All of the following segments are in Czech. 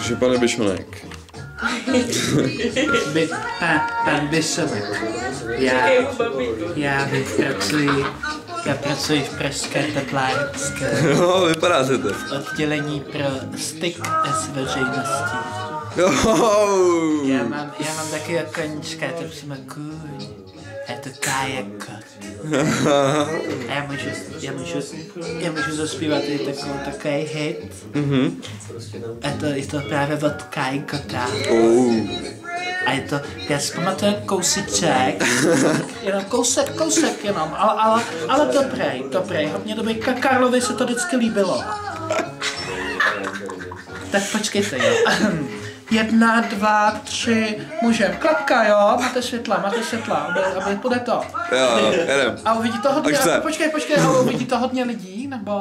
Takže pane Bišonek. Pan Bišonek. Já pracuji v pražské teplárenské. No, vypadáte to. Oddělení pro styk s veřejností. Já mám taky koníčka, je to přímo kůň. Je to kajako. A já můžu zaspívat i takový hit. Je to právě od Kajkota. A je to, já si pamatuju kousíček, jenom kousek jenom, ale dobrý, hodně dobrý. Karlovi se to vždycky líbilo. Tak počkejte, jo. 1, 2, 3, můžem. Klapka, jo? Máte světla, aby půjde to. Jo, jedem. A uvidí to hodně, počkej, a uvidí to hodně lidí, nebo...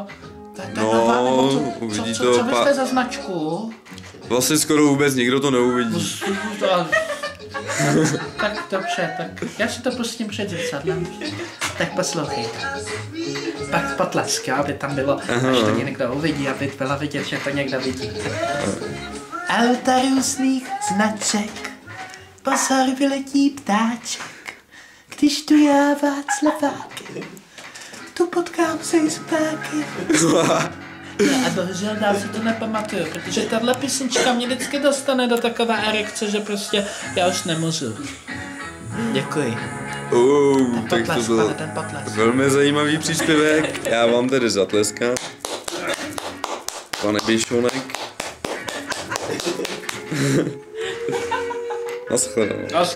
uvidí co vy jste za značku? Vlastně skoro vůbec nikdo to neuvidí. Tak dobře, tak já si to pustím před zrcadlem. Tak poslouchejte. Pak potlesk, jo, aby tam bylo, až to někdo uvidí, aby bylo vidět, že to někdo vidí. Auta různých značek, pozor vyletí ptáček, když tu já Václaváky, tu potkám se i s ptáky. No a bohužel dál si to nepamatuju, protože tahle písnička mě vždycky dostane do takové erekce, že prostě já už nemůžu. Děkuji. Tak to byl velmi zajímavý příspěvek. Já vám tedy zatleskám. Pane Bišonek. Naschledanou.